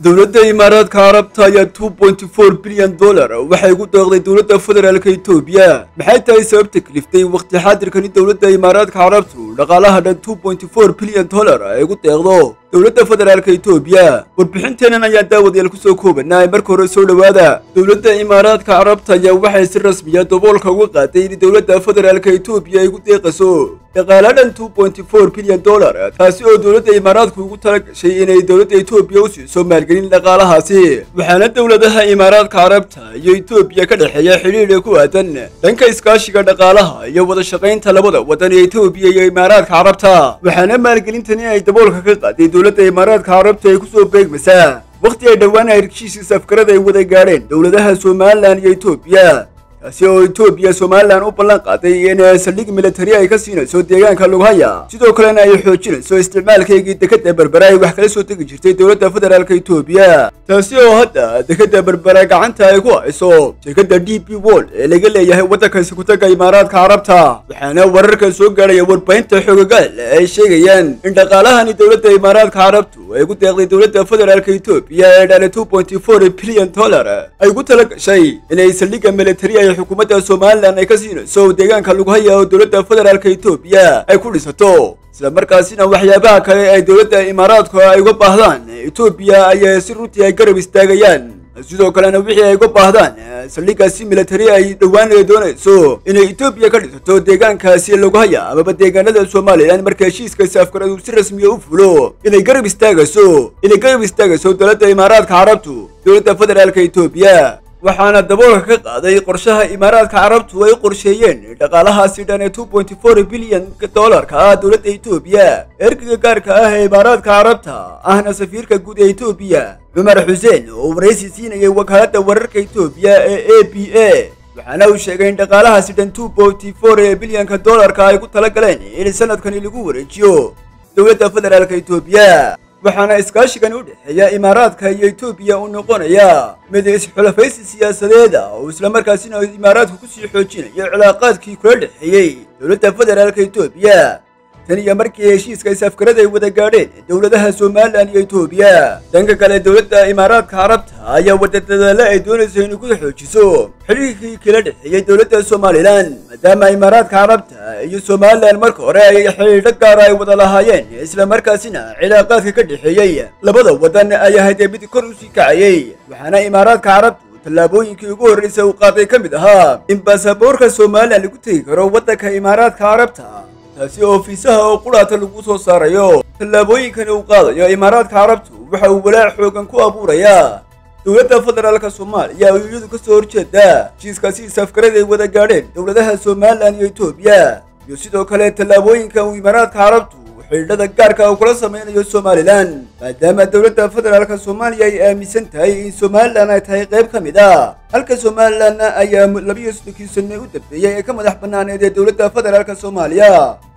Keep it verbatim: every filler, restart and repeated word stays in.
dowladda Imaaraadka Carabta ayaa two point four bilyan dollar waxay ugu deeqday dowladda federaalka Itoobiya. Maxay tahay sababta kaliftay waqti xaadirkan dowladda Imaaraadka Carabtu dhaqaalaha dhan two point four bilyan dollar ay ugu deeqdo dowladda federaalka Itoobiya? Warbixinteenan ayaa daawadayaal ku soo koobanay marka hore soo dhawaada. Dowladda Imaaraadka Carabta ayaa waxay si rasmi ah daboolka uga qaaday in dowladda federaalka Itoobiya ay ugu deeqayso dhaqaalaha two point four bilyan dollar, taasi oo dowladda Imaaraadku ugu talagashay inay dowladda Itoobiya u siiso maalgelin dhaqaalahaasi. Waxaana dowladaha Imaaraadka Carabta iyo Itoobiya ka dhaxeeya xiriir ku aadan dhanka iskaashiga dhaqaalaha iyo wada shaqaynta labada wadan ee Itoobiya iyo Imaaraadka Carabta. Waxaana maalgelintani ay daboolka ka qaaday dowladda Imaaraadka Carabta ay ku soo beegmaysaa waqti ay dhawaan ay heshiis safkarada ay wada gaareen dowladaha Soomaaliland iyo Itoobiya, taasi oo Itoobiya Soomaaliland u ballan qaaday in saldhig military ay ka siinayso deegaanka lagu haya, sidoo kalena ay xoojinayso isticmaalkeedii dekedda Berbera ay wax kala soo tagi jirtay dowladda federaalka Itoobiya, taasi oo hadda dekedda Berbera gacanta ay ku hayso shirkadda D P World ee laga leeyahay waddanka Isku-tagga Imaaraadka Carabta. Waxaana wararka soo gaaraya warbaahinta xoogagaal ay sheegayaan in dhaqaalahani dowladda Imaaraadka Carabtu ay ugu deeqday dowladda federaalka Itoobiya ee dhan two point four bilyan dollar ay ugu talagashay inay saldhigga military ay xukuumadda Soomaaliland ay ka siinayso deegaanka lagu haya oo dowladda federaalka Itoobiya ay ku dhisato, isla markaasina waxyaabaha kale ay dowladda Imaaraadku ay uga baahdaan Itoobiya ay si runtii ay garab istaagayaan. Sidoo kalena wixii ay uga baahdaan saldhiggaasi military ay dhawaan doonayso inay Itoobiya ka dhisato deegaankaasi lagu haya amaba deegaanada Soomaaliland marka heshiiska safkaradu si rasmi ah u fulo inay garab istaagayso inay garab istaagayso dowladda Imaaraadka Carabtu dowladda federaalka Itoobiya. Waxaana daboolka ka qaaday qorshaha Imaaraadka Carabtu ay qorsheeyeen dhaqaalahaasi dhan two point four bilyan dollar ka dowladda Itoobiya. Erkiga gaarka ah ee Imaaraadka Carabta ahna safiirka guud ee Itoobiya Umar Hussein oo wareysi siinayay wakaaladda wararka Itoobiya ee A P A, waxaana uu sheegay in dhaqaalahaasi dhan two point four bilyan dollar ka ay ku talagaleen in sanadkan lagu wareejiyo dowladda federaalka Itoobiya. waxaana iskaashigan u dhaxeeya Imaaraadka iyo Itoobiya uu noqonaya mid isxulafaysi siyaasadeed oo isla markaasina Imaaraadku ku sii xoojinaya cilaaqaadkii kula dhaxeeyay dowladda federaalka Itoobiya tan iyo markii heshiiska safkarada ay wada gaadheen dowladaha Soomaaliland iyo Itoobiya. dhanka kale dowladda Imaaraadka Carabta ayaa wada dadaalo ay doonayso inay ku xoojiso xiriirkii kala dhaxeeyay dowladda Soomaaliland, maadaama Imaaraadka Carabta iyo Soomaaliland marka hore ay xiriir gaar ah ay wada lahaayeen, isla markaasina cilaaqaadka ka dhaxeeyay labada wadan ay ahayd mid kor u sii kacayay. waxaana Imaaraadka Carabta tallaabooyinkii ugu horreysay uu qaaday ka mid ahaa in baasaboorka Soomaaliland lagu tegi karo waddanka Imaaraadka Carabta, taasi oo fiisaha oo quraata lagu soo saarayo. tallaabooyinkan uu qaadayo Imaaraadka Carabtu waxa uu walaac xoogan ku abuurayaa dowladda federaalka Soomaaliya oo iyadu ka soo horjeeda heshiiskaasi safkarada ay wada gaadheen dowladaha Soomaaliland iyo Itoobiya, iyo sidoo kale tallaabooyinkan uu Imaaraadka Carabtu xidhiidhada gaarka ah kula sameynayo Somaliland, maadaama dowladda federaalka Soomaaliya ay aaminsan tahay in Somaliland ay tahay qayb ka mid ah, halka Somaliland ayaa laba iyo soddon sano u dambeeyay ee ka madax bannaaneed dowladda federaalka Soomaaliya.